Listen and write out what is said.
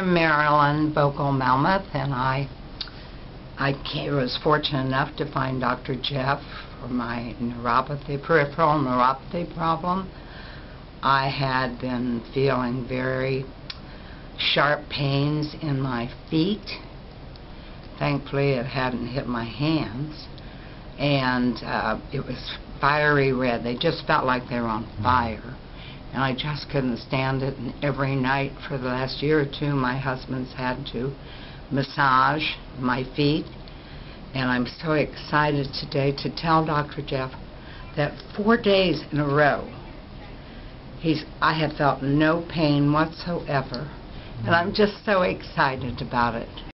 from Maryland, Bocal Melmoth, and I was fortunate enough to find Dr. Jeff for my neuropathy, peripheral neuropathy problem. I had been feeling very sharp pains in my feet. Thankfully, it hadn't hit my hands, and it was fiery red. They just felt like they were on fire, and I just couldn't stand it. And every night for the last year or two, my husband's had to massage my feet, and I'm so excited today to tell Dr. Jeff that 4 days in a row, I have felt no pain whatsoever, and I'm just so excited about it.